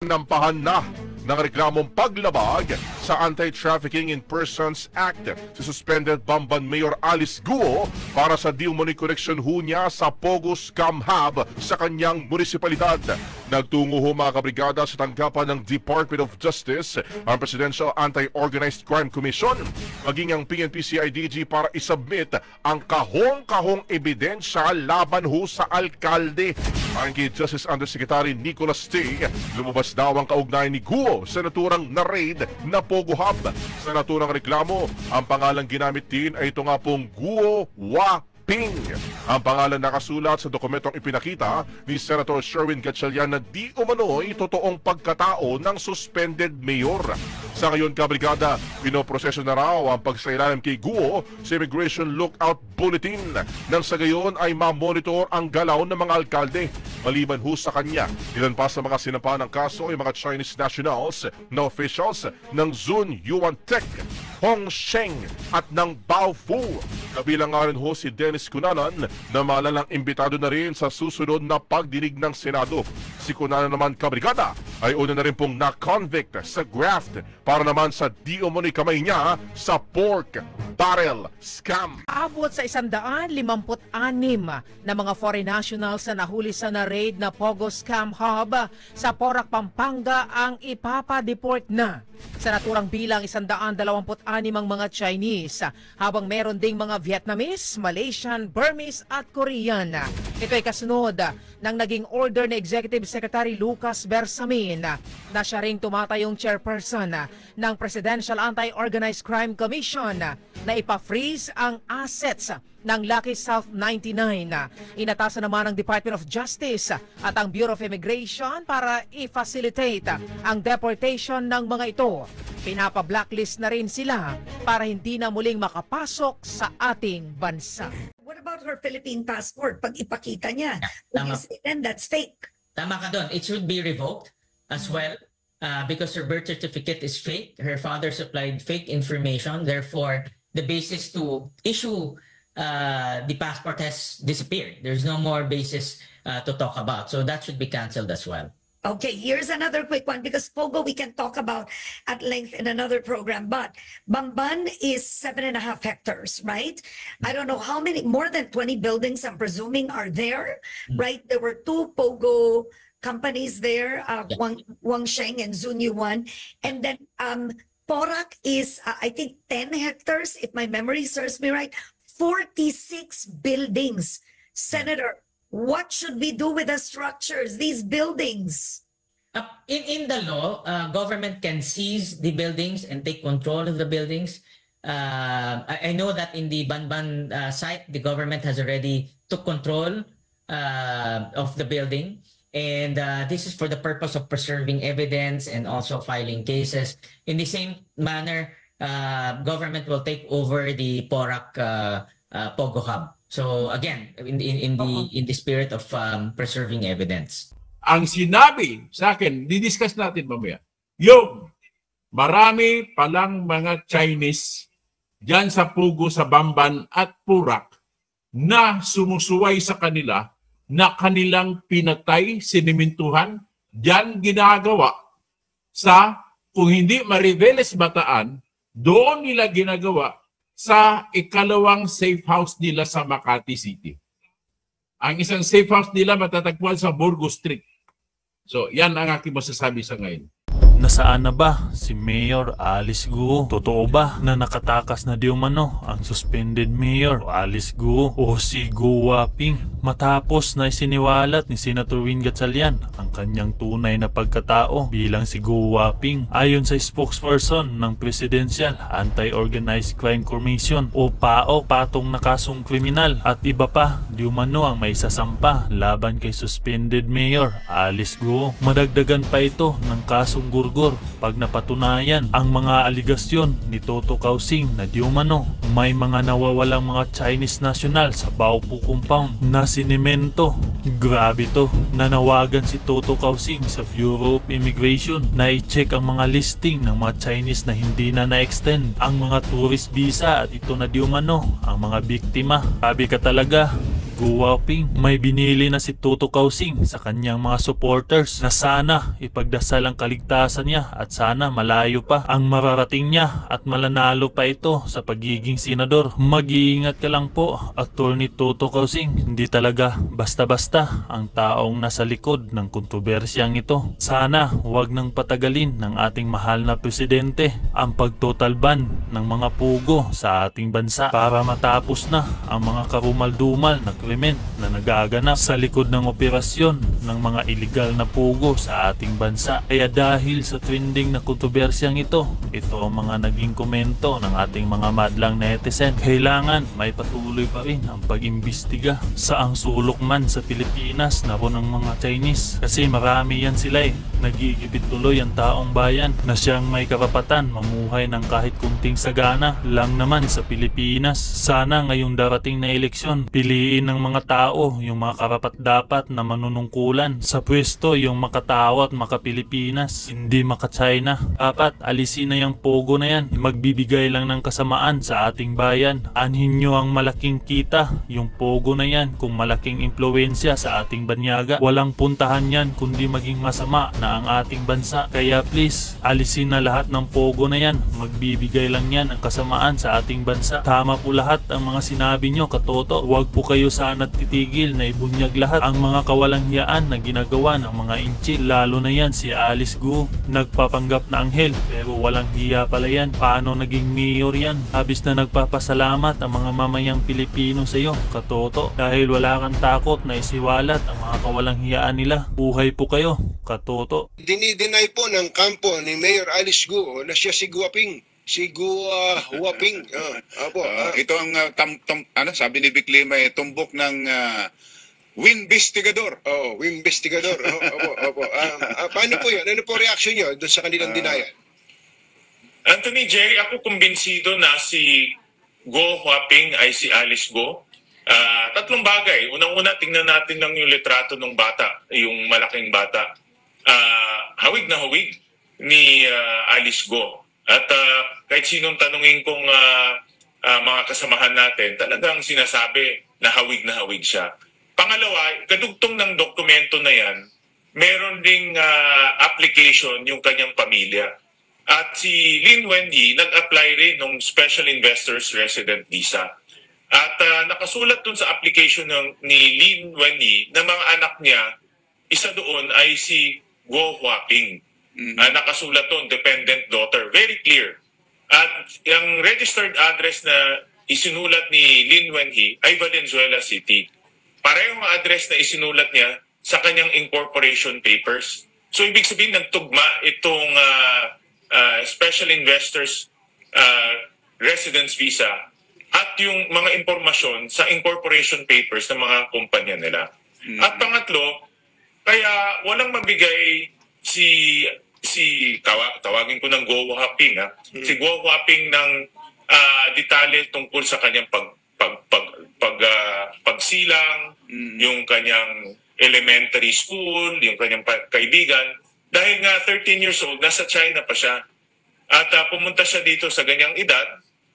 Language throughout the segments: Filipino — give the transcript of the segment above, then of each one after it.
Nampahan na ng reklamong paglabag sa Anti-Trafficking in Persons Act si suspended Bamban Mayor Alice Guo para sa Dilmoni Correction ho niya sa Pogo Scam Hub sa kanyang munisipalidad. Nagtungo ho mga kabrigada sa tanggapan ng Department of Justice ang Presidential Anti-Organized Crime Commission maging ang PNP-CIDG para isubmit ang kahong-kahong ebidensya laban ho sa alkalde. Ayon kay Justice Undersecretary Nicholas T, lumabas daw ang kaugnayan ni Guo sa naturang na-raid na Pogo Hub. Sa naturang reklamo, ang pangalang ginamit din ay ito nga pong Guo Waping. Ang pangalan nakasulat sa dokumentong ipinakita ni Senator Sherwin Gatchalian na di umano'y totoong pagkatao ng suspended mayor. Sa ngayon kabrigada, pinoproseso na raw ang pagsailalim kay Guo sa Immigration Lookout Bulletin nang sa gayon ay ma-monitor ang galaw ng mga alkalde. Maliban ho sa kanya, ilan pa sa mga sinampa ng kaso ay mga Chinese nationals na officials ng Zun Yuan Tech, Hong Sheng at ng Baofu. Kabilang nga rin ho si Dennis Cunanan na malalang imbitado na rin sa susunod na pagdinig ng Senado. Si Cunanan naman kabrigada ay una na rin pong na-convict sa graft para naman sa di umano'y kamay niya sa pork barrel scam. Abot sa 156 na mga foreign nationals na nahuli sa na-raid na Pogo Scam Hub sa Porac, Pampanga ang ipapadeport na. Sa naturang bilang 126 ang mga Chinese, habang meron ding mga Vietnamese, Malaysian, Burmese at Korean. Ito ay kasunod ng naging order ni Executive Secretary Lucas Bersamin na siya ring tumatayong chairperson ng Presidential Anti-Organized Crime Commission na ipa-freeze ang assets ng Lucky South 99. Inatasan naman ng Department of Justice at ang Bureau of Immigration para i-facilitate ang deportation ng mga ito. Pinapa-blacklist na rin sila para hindi na muling makapasok sa ating bansa. What about her Philippine passport? Pag ipakita niya, Tama. then that's fake. Tama ka doon. It should be revoked as well because her birth certificate is fake. Her father supplied fake information. Therefore, the basis to issue the passport has disappeared. There's no more basis to talk about. So that should be canceled as well. Okay, here's another quick one because Pogo we can talk about at length in another program. But Bamban is 7.5 hectares, right? I don't know how many, more than 20 buildings I'm presuming are there, right? There were 2 Pogo companies there, Wang Sheng and Zun Yuan. And then Porac is, I think, 10 hectares, if my memory serves me right. 46 buildings. Senator, what should we do with the structures, these buildings? In the law, government can seize the buildings and take control of the buildings. I know that in the Banban site, the government has already took control of the building. And this is for the purpose of preserving evidence and also filing cases. In the same manner, government will take over the Porac Pogo Hub. So again, in the spirit of preserving evidence. Ang sinabi sa akin, didiscuss natin mamaya, yung marami palang mga Chinese dyan sa Pogo, sa Bamban at Porac na sumusuway sa kanila na kanilang pinatay, sinimintuhan, dyan ginagawa sa, kung hindi Mariveles Bataan, doon nila ginagawa sa ikalawang safe house nila sa Makati City. Ang isang safe house nila matatagpuan sa Burgos Street. So, yan ang aking masasabi sa ngayon. Nasaan na ba si Mayor Alice Guo? Totoo ba na nakatakas na di umano ang suspended Mayor Alice Guo o si Guo Waping matapos na isiniwalat ni Senator Win Gatchalian ang kanyang tunay na pagkatao bilang si Guo Waping? Ayon sa spokesperson ng Presidential Anti-Organized Crime Commission o PAO, patong na kasong kriminal at iba pa di umano ang may sasampa laban kay suspended Mayor Alice Guo. Madagdagan pa ito ng kasong pag napatunayan ang mga aligasyon ni Toto Kausing na di umano may mga nawawalang mga Chinese national sa Baopu compound na sinimento. Grabe to. Nanawagan si Toto Kausing sa Bureau of Immigration na i-check ang mga listing ng mga Chinese na hindi na na-extend ang mga tourist visa at ito na di umano ang mga biktima. Grabe ka talaga. Guo Ping. May binili na si Toto Kausing sa kanyang mga supporters na sana ipagdasal ang kaligtasan niya at sana malayo pa ang mararating niya at malanalo pa ito sa pagiging senador. Mag-iingat ka lang po, Attorney Toto Kausing. Hindi talaga basta-basta ang taong nasa likod ng kontrobersyang ito. Sana huwag nang patagalin ng ating mahal na presidente ang pagtotal ban ng mga pugo sa ating bansa para matapos na ang mga karumal-dumal na krimen na nagaganap sa likod ng operasyon ng mga iligal na pugo sa ating bansa. Kaya dahil sa trending na kontrobersyang ito ang mga naging komento ng ating mga madlang netizen. Kailangan may patuloy pa rin ang pag-imbestiga sa ang sulok man sa Pilipinas na po ng mga Chinese, kasi marami yan sila nagigipit tuloy ang taong bayan na siyang may karapatan mamuhay ng kahit kunting sagana lang naman sa Pilipinas. Sana ngayong darating na eleksyon, piliin ng mga tao yung mga karapat-dapat na manunungkulan sa pwesto, yung makatao at maka-Pilipinas, hindi maka-China. Dapat alisin na yung pogo na yan, magbibigay lang ng kasamaan sa ating bayan. Anhin nyo ang malaking kita, yung pogo na yan, kung malaking impluensya sa ating banyaga. Walang puntahan yan kundi maging masama na ang ating bansa. Kaya please, alisin na lahat ng pogo na yan. Magbibigay lang yan ng kasamaan sa ating bansa. Tama po lahat ang mga sinabi nyo, Katoto. Huwag po kayo sana titigil na ibunyag lahat ang mga kawalanghiyaan na ginagawa ng mga inchil. Lalo na yan si Alice Guo. Nagpapanggap na anghel pero walang hiya pala yan. Paano naging mayor yan? Habis na nagpapasalamat ang mga mamayang Pilipino sa iyo, Katoto. Dahil wala kang takot na isiwalat ang mga kawalanghiyaan nila. Buhay po kayo, Katoto. Dinideny po ng kampo ni Mayor Alice Guo na siya si Guaping. Si Guaping. Ito ang sabi ni Vic Lima, tumbok ng Winvestigador. Winvestigador. Opo. Paano po yun? Ano po reaction nyo doon sa kanilang denial? Anthony, Jerry, ako kumbinsido na si Guo Huaping ay si Alice Guo. Tatlong bagay. Unang-una, tingnan natin lang yung litrato ng bata, yung malaking bata. Hawig na hawig ni Alice Guo. At kahit sinong tanungin kong mga kasamahan natin, talagang sinasabi na hawig siya. Pangalawa, kadugtong ng dokumento na yan, meron ding application yung kanyang pamilya. At si Lin Wenyi nag-apply rin ng Special Investors Resident Visa. At nakasulat dun sa application ni Lin Wenyi na mga anak niya, isa doon ay si Guo Huaping. Nakasulat doon, dependent daughter. Very clear. At yung registered address na isinulat ni Lin Wenyi ay Valenzuela City. Parehong address na isinulat niya sa kanyang incorporation papers. So ibig sabihin nagtugma itong Special Investors Residence Visa at yung mga impormasyon sa incorporation papers ng mga kumpanya nila. At pangatlo, kaya walang mabigay tawagin ko ng Guo Huaping, si Guo Huaping ng detalye tungkol sa kanyang pagsilang, yung kanyang elementary school, yung kanyang kaibigan. Dahil nga 13 years old, nasa China pa siya. At pumunta siya dito sa ganyang edad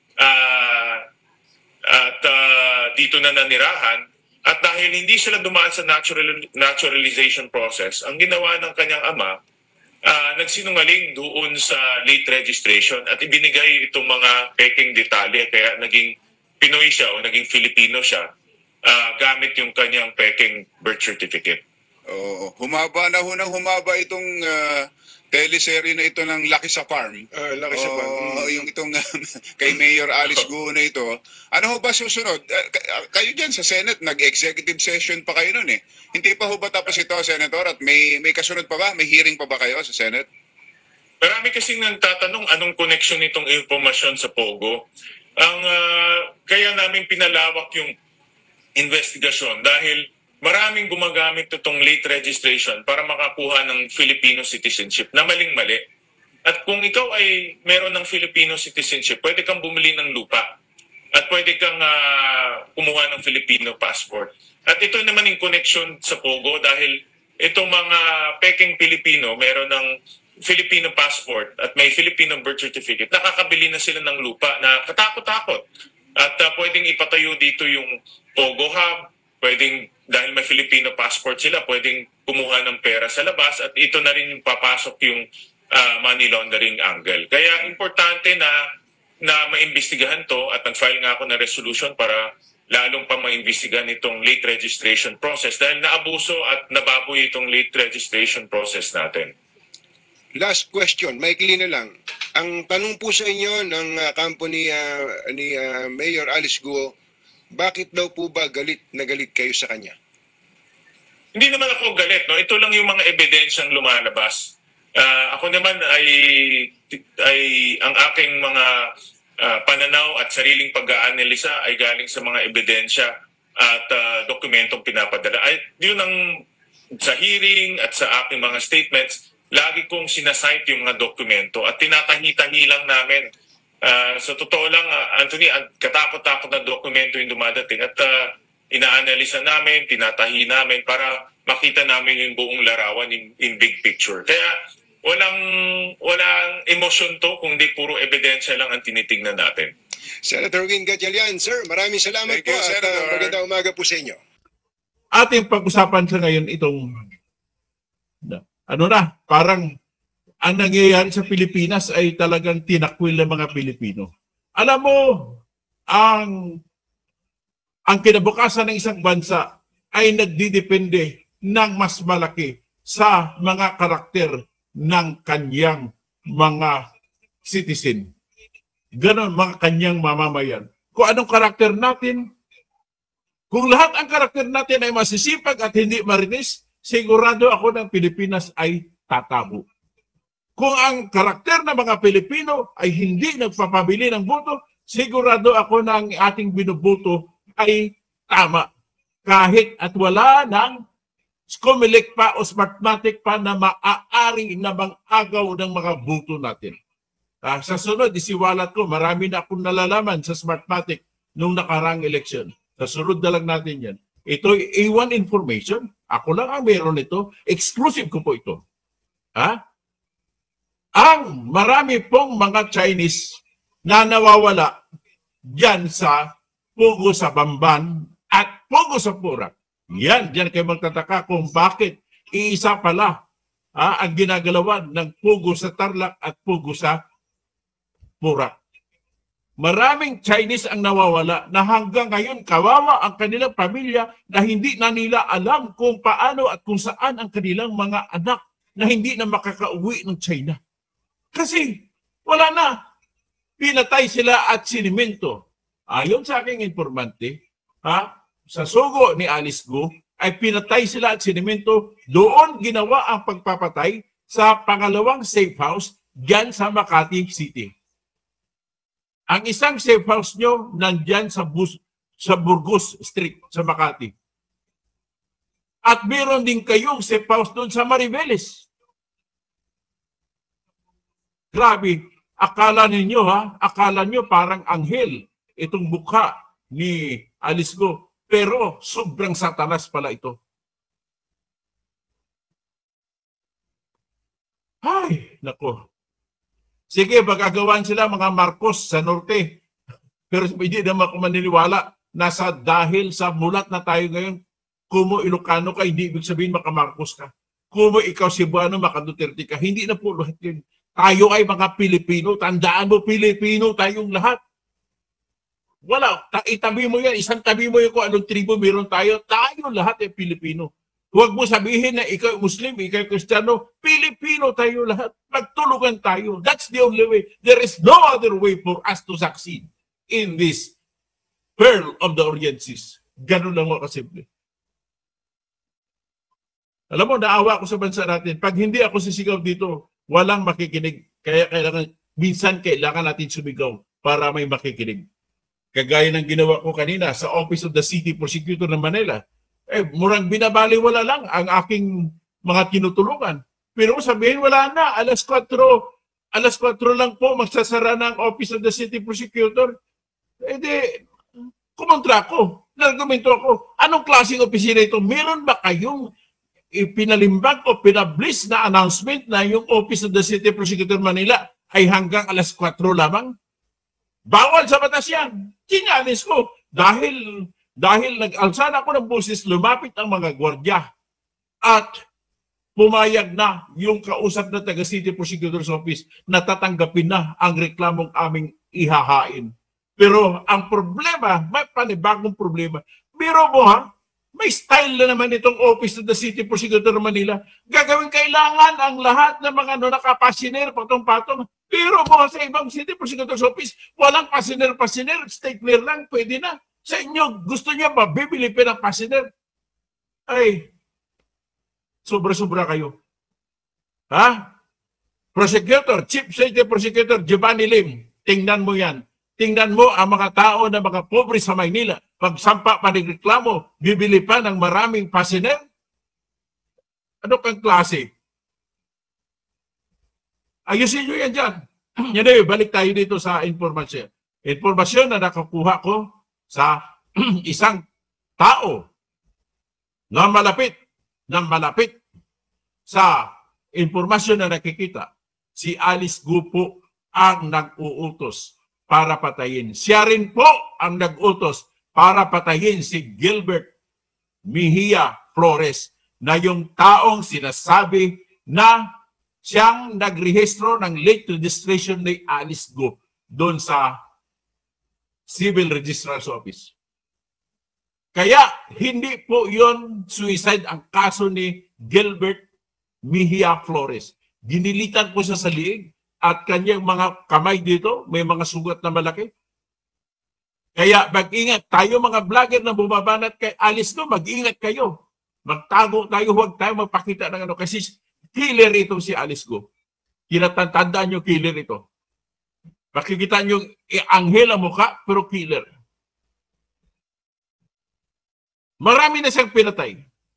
at dito na nanirahan. At dahil hindi sila dumaan sa naturalization process, ang ginawa ng kanyang ama, nagsinungaling doon sa late registration at ibinigay itong mga peking detalye. Kaya naging Pinoy siya o naging Filipino siya gamit yung kanyang peking birth certificate. Humaba itong teleserye na ito ng Lucky sa Farm. Lucky sa Farm. Yung itong kay Mayor Alice Guo na ito. Ano ho ba susunod? Kayo dyan sa Senate, nag-executive session pa kayo nun eh. Hindi pa ho ba tapos ito, Senator? At may kasunod pa ba? May hearing pa ba kayo sa Senate? Marami kasing nagtatanong anong connection nitong impormasyon sa Pogo. Kaya namin pinalawak yung investigasyon dahil maraming gumagamit itong late registration para makakuha ng Filipino citizenship na maling-mali. At kung ikaw ay meron ng Filipino citizenship, pwede kang bumili ng lupa at pwede kang kumuha ng Filipino passport. At ito naman yung connection sa Pogo dahil itong mga peking Pilipino meron ng Filipino passport at may Filipino birth certificate, nakakabili na sila ng lupa na katakot-takot. At pwedeng ipatayo dito yung Pogo Hub, pwedeng, dahil may Filipino passport sila, pwedeng kumuha ng pera sa labas at ito na rin yung papasok yung money laundering angle. Kaya importante na maimbestigahan to at nag-file nga ako ng resolution para lalong pa maimbestigahan itong late registration process dahil naabuso at nababoy itong late registration process natin. Last question, maikli na lang. Ang tanong po sa inyo ng kampo ni Mayor Alice Guo, bakit daw po ba galit na galit kayo sa kanya? Hindi naman ako galit, no? Ito lang yung mga ebidensyang lumalabas. Ako naman ay ang aking mga pananaw at sariling pag-aanalisa ay galing sa mga ebidensya at dokumentong pinapadala. Ay, yun ang sa hearing at sa aking mga statements, lagi kong sinasite yung mga dokumento at tinatahi-tahi lang namin. Sa totoo lang, Anthony, katakot-takot na dokumento yung dumadating at inaanalisa namin, tinatahi namin para makita namin yung buong larawan in big picture. Kaya walang emosyon to, kundi puro ebidensya lang ang tinitingnan natin. Senator Win Gatchalian, sir, maraming salamat Thank you, po at Senator. magandang umaga po sa inyo. Ating pag-usapan sa ngayon itong parang ang nangyayari sa Pilipinas ay talagang tinakwil ng mga Pilipino. Alam mo, ang kinabukasan ng isang bansa ay nagdidepende ng mas malaki sa mga karakter ng kanyang mga citizen. Ganon mga kanyang mamamayan. Kung anong karakter natin, kung lahat ang karakter natin ay masisipag at hindi marinis, sigurado ako ng Pilipinas ay tatabo. Kung ang karakter ng mga Pilipino ay hindi nagpapabili ng boto, sigurado ako na ang ating binuboto ay tama. Kahit at wala ng Comelec pa o Smartmatic pa na maaari na mang-agaw ng mga boto natin. Sa sunod, isiwalat ko, marami na akong nalalaman sa Smartmatic nung nakarang election. Sa sunod na lang natin yan. Ito A1 information. Ako lang ang meron ito. Exclusive ko po ito. Ang marami pong mga Chinese na nawawala dyan sa Pugo sa Bamban at Pugo sa Purak. Yan, dyan kayo magtataka kung bakit iisa pala ang ginagalawan ng Pugo sa Tarlac at Pugo sa Purak. Maraming Chinese ang nawawala na hanggang ngayon kawawa ang kanilang pamilya na hindi na nila alam kung paano at kung saan ang kanilang mga anak na hindi na makakauwi ng China. Kasi wala na. Pinatay sila at sinimento. Ayon sa aking informante, sa sugo ni Alice Guo, ay pinatay sila at sinimento. Doon ginawa ang pagpapatay sa pangalawang safe house dyan sa Makati City. Ang isang safe house nyo nandyan sa Burgos Street sa Makati. At meron din kayong safe house doon sa Mariveles. Grabe, akala nyo parang anghel itong mukha ni Alice Guo, pero sobrang satanas pala ito. Ay, nako. Sige, magagawan sila mga Marcos sa norte. Pero hindi naman ako maniniwala na dahil sa mulat na tayo ngayon, kumo Ilocano ka, hindi ibig sabihin maka-Marcos ka. Kumo ikaw Cebuano, maka-Duterte ka. Hindi na po lahat yun. Tayo ay mga Pilipino. Tandaan mo, Pilipino tayong lahat. Wala. Itabi mo yan. Isang tabi mo yun kung anong tribo meron tayo. Tayo lahat ay Pilipino. Huwag mo sabihin na ikaw Muslim, ikaw Kristiyano. Pilipino tayo lahat. Magtulungan tayo. That's the only way. There is no other way for us to succeed in this Pearl of the Orient Seas. Ganun lang mga kasimple. Alam mo, naawa ako sa bansa natin. Pag hindi ako sisigaw dito, walang makikinig. Kaya minsan kailangan natin sumigaw para may makikinig. Kagaya ng ginawa ko kanina sa Office of the City Prosecutor ng Manila. Murang binabaliwala lang ang aking mga tinutulungan. Pero sabihin, wala na. Alas 4 lang po magsasara ng Office of the City Prosecutor. Kumontra ako. Nagkomento ako. Anong klaseng opisina ito? Meron ba kayong ipinalimbag o pinablis na announcement na yung Office of the City Prosecutor Manila ay hanggang alas 4 lamang? Bawal sa batas yan. Tinanis ko. Dahil dahil nag-alsa na ako ng boses, lumapit ang mga gwardiya at pumayag na yung kausap na taga City Prosecutor's Office na tatanggapin na ang reklamong aming ihahain. Pero ang problema, may panibagong problema. Biro mo ha, may style na naman itong office ng City Prosecutor Manila. Gagawin kailangan ang lahat ng mga nakapasiner, patong-patong. Biro mo sa ibang City Prosecutor's Office, walang pasiner, stapler lang, pwede na. Sa inyo, gusto niya ba bibili pa ng pasiner? Ay, sobra-sobra kayo. Ha? Prosecutor, Chief City Prosecutor Giovanni Lim, tingnan mo yan. Tingnan mo ang mga tao na mga pobre sa Maynila. Pagsampa pa ng reklamo, bibili pa ng maraming pasiner? Ano kang klase? Ayusin nyo yan dyan. Yan na balik tayo dito sa informasyon. Informasyon na nakakuha ko sa isang tao na malapit sa informasyon na nakikita. Si Alice Guo ang nag-uutos para patayin. Siya rin po ang nag-utos para patayin si Gilbert Mejia Flores na yung taong sinasabi na siyang nagrehistro ng late registration ni Alice Guo doon sa Civil Registrar's Office. Kaya hindi po yon suicide ang kaso ni Gilbert Mejia Flores. Ginilitan po siya sa liig at kanyang mga kamay dito, may mga sugat na malaki. Kaya mag-ingat tayo mga vlogger na bumabanat kay Alice Guo, mag-ingat kayo. Magtago tayo, huwag tayo magpakita ng ano. Kasi killer ito si Alice Guo. Tinatandaan nyo killer ito. Makikita nyo anghel ang mukha, pero killer. Marami na siyang pinatay.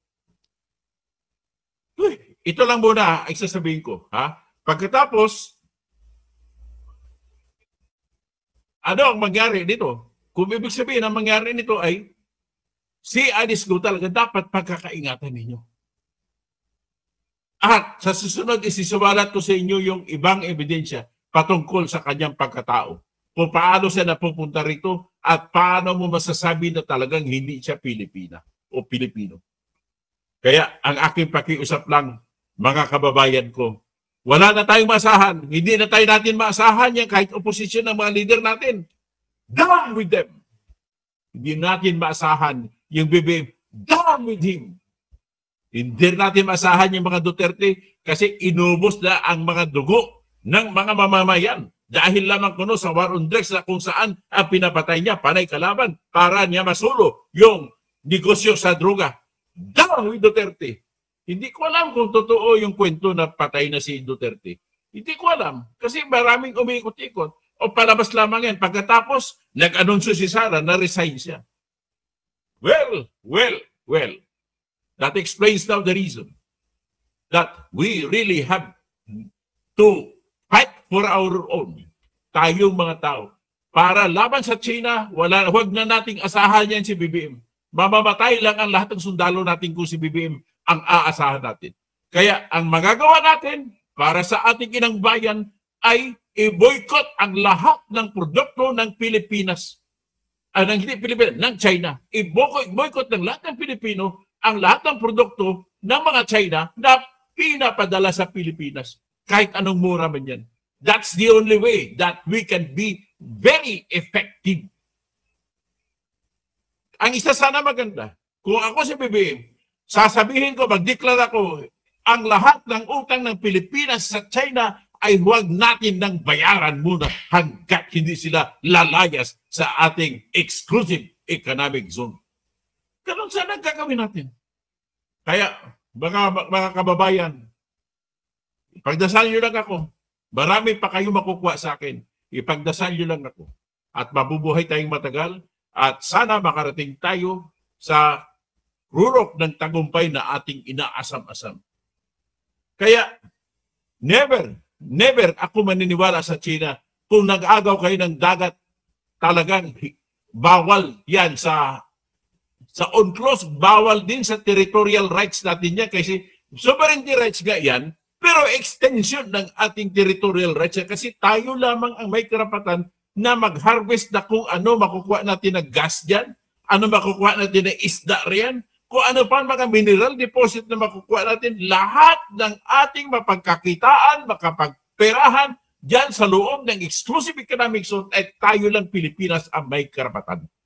Uy, ito lang muna ang sasabihin ko. Ha? Pagkatapos, ano ang mangyari dito? Kung ibig sabihin, ang mangyari nito ay si Alice Guo talaga dapat pagkakaingatan ninyo. At sa susunod, isisuwalat ko sa inyo yung ibang ebidensya patungkol sa kanyang pagkatao. Kung paano siya napupunta rito at paano mo masasabi na talagang hindi siya Pilipina o Pilipino. Kaya ang aking pakiusap lang, mga kababayan ko, wala na tayong maasahan. Hindi na natin maasahan yan kahit oposisyon ng mga leader natin. Down with them. Hindi natin maasahan yung BBM. Down with him. Hindi natin maasahan yung mga Duterte kasi inubos na ang mga dugo ng mga mamamayan. Dahil lamang kuno sa war on drugs na kung saan ang pinapatay niya, panay kalaban, para niya masulo yung negosyo sa droga. Down with Duterte. Hindi ko alam kung totoo yung kwento na patay na si Duterte. Hindi ko alam. Kasi maraming umikot-ikot. O palabas lamang yan. Pagkatapos, nag-anunsyo si Sara na resign siya. Well. That explains now the reason that we really have to fight for our own. Tayong mga tao. Para laban sa China, huwag na nating asahan yan si BBM. Mamamatay lang ang lahat ng sundalo natin kung si BBM ang aasahan natin. Kaya ang magagawa natin para sa ating inang bayan ay i-boycott ang lahat ng produkto ng Pilipinas. Hindi Pilipinas, ng China. I-boycott ng lahat ng Pilipino ang lahat ng produkto ng mga China na pinapadala sa Pilipinas. Kahit anong mura man yan. That's the only way that we can be very effective. Ang isa sana maganda, kung ako si BBM, sasabihin ko, magdeklara ko, ang lahat ng utang ng Pilipinas sa China ay huwag natin nang bayaran muna hanggat hindi sila lalayas sa ating exclusive economic zone. Ganun sana gagawin natin. Kaya, mga kababayan, ipagdasal nyo lang ako. Marami pa kayo makukuha sa akin. Ipagdasal nyo lang ako. At mabubuhay tayong matagal at sana makarating tayo sa rurok ng tagumpay na ating inaasam-asam. Kaya, never ako maniniwala sa China kung nag-agaw kayo ng dagat, talagang bawal yan sa UNCLOS, bawal din sa territorial rights natin yan kasi sovereignty rights nga yan, pero extension ng ating territorial rights yan kasi tayo lamang ang may karapatan na mag-harvest na kung ano makukuha natin ng gas dyan Ano makukuha natin ng isda riyan? Kung ano pa mga mineral deposit na makukuha natin, lahat ng ating mapagkakitaan, makapagperahan, dyan sa loob ng exclusive economic zone, ay tayo lang Pilipinas ang may karapatan.